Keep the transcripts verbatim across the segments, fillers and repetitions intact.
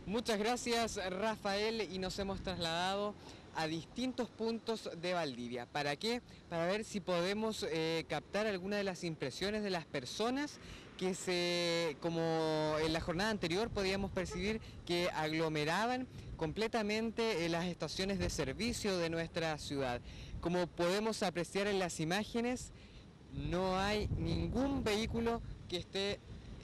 Muchas gracias, Rafael, y nos hemos trasladado a distintos puntos de Valdivia. ¿Para qué? Para ver si podemos eh, captar alguna de las impresiones de las personas que se, como en la jornada anterior podíamos percibir que aglomeraban completamente las estaciones de servicio de nuestra ciudad. Como podemos apreciar en las imágenes, no hay ningún vehículo que esté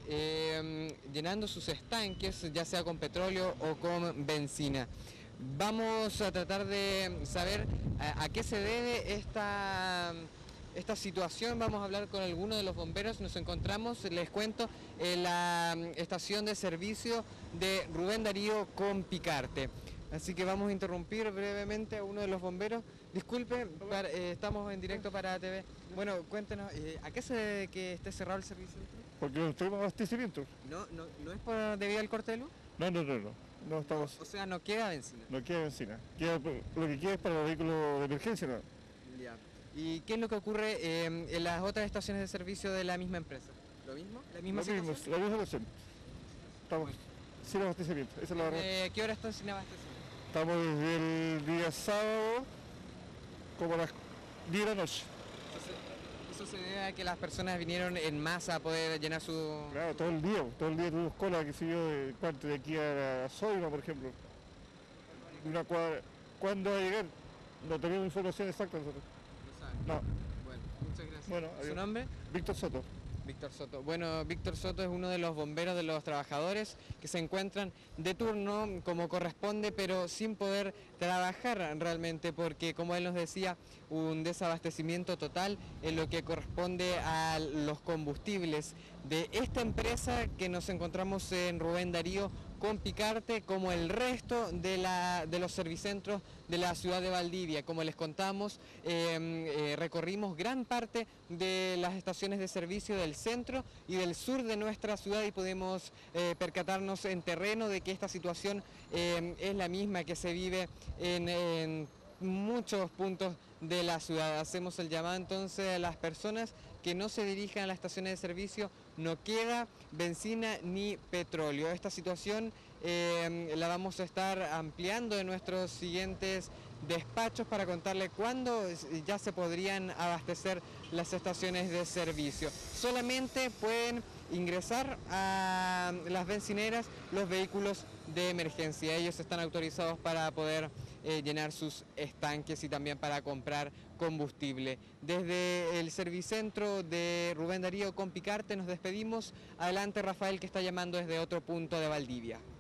eh, llenando sus estanques, ya sea con petróleo o con benzina. Vamos a tratar de saber a, a qué se debe esta, esta situación. Vamos a hablar con algunos de los bomberos. Nos encontramos, les cuento, en la estación de servicio de Rubén Darío con Picarte. Así que vamos a interrumpir brevemente a uno de los bomberos. Disculpe, para, eh, estamos en directo para A T V. Bueno, cuéntenos, eh, ¿a qué se debe que esté cerrado el servicio? Porque no tenemos abastecimiento. ¿No, no, no es por, debido al corte de luz? No, no, no, no. No estamos. O sea, no queda benzina. No queda benzina. Queda, lo que queda es para los vehículos de emergencia, ¿no? Ya. ¿Y qué es lo que ocurre eh, en las otras estaciones de servicio de la misma empresa? ¿Lo mismo? ¿La misma Lo mismo, situación? la misma situación. Estamos Bueno. sin abastecimiento. Esa es la verdad. Eh, ¿Qué hora están sin abastecimiento? Estamos desde el día sábado, como a las diez de la noche. Entonces, eso se debe a que las personas vinieron en masa a poder llenar su... Claro, todo el día. Todo el día tuvimos cola, que sé yo, de parte de aquí a la Soima, por ejemplo. Una cuadra. ¿Cuándo va a llegar? No tenemos información exacta nosotros. No saben. No. Bueno, muchas gracias. Bueno, ¿Su adiós. nombre? Víctor Soto. Víctor Soto. Bueno, Víctor Soto es uno de los bomberos, de los trabajadores que se encuentran de turno como corresponde, pero sin poder trabajar realmente porque, como él nos decía, un desabastecimiento total en lo que corresponde a los combustibles de esta empresa que nos encontramos en Rubén Darío con Picarte, como el resto de, la, de los servicentros de la ciudad de Valdivia. Como les contamos, eh, eh, recorrimos gran parte de las estaciones de servicio del centro y del sur de nuestra ciudad y pudimos eh, percatarnos en terreno de que esta situación eh, es la misma que se vive en, en muchos puntos de la ciudad. Hacemos el llamado entonces a las personas que no se dirijan a las estaciones de servicio, no queda benzina ni petróleo. Esta situación eh, la vamos a estar ampliando en nuestros siguientes despachos para contarle cuándo ya se podrían abastecer las estaciones de servicio. Solamente pueden ingresar a las bencineras los vehículos de emergencia. Ellos están autorizados para poder eh, llenar sus estanques y también para comprar combustible. Desde el servicentro de Rubén Darío con Picarte nos despedimos. Adelante, Rafael, que está llamando desde otro punto de Valdivia.